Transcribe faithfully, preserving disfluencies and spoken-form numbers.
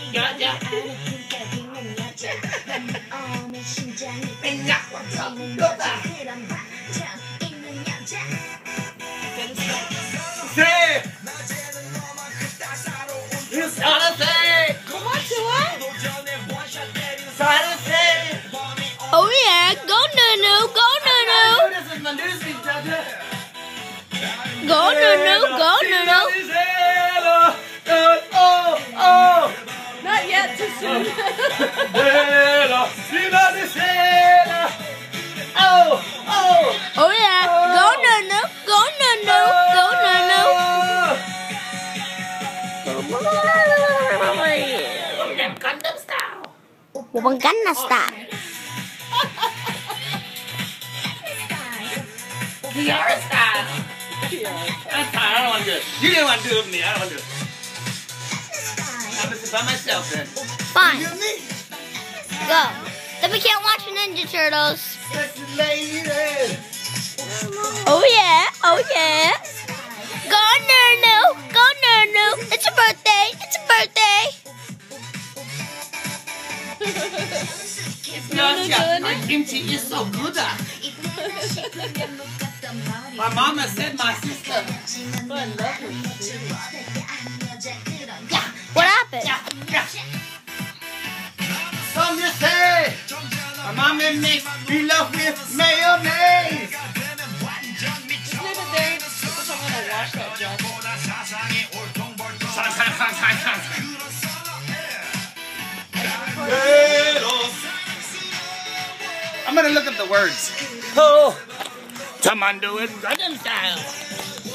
야야. 세. 사르세. 사르세. Oh yeah, go Nunu, go Nunu. Go Nunu, go Nunu. Oh, oh. Not yet, too soon. Oh, oh. Oh yeah, go Nunu, go Nunu, go Nunu. Gundam style. 오번 Gangnam Style. Kiara style. That's fine. I don't want to do it. You didn't want to do it with me. I don't want to do it. I'm just by myself then. Fine. Go. Then we can't watch Ninja Turtles. Sexy lady. Oh yeah, oh yeah. Go Nunu, go Nunu. It's a birthday, it's a birthday. Gotcha. My kimchi is so good. My mama said my sister. What happened? Some just say my mama makes pilaf with mayonnaise. Just leave it there because I'm gonna wash that jug. I'm gonna look up the words. Oh, come on, do it Gundam style.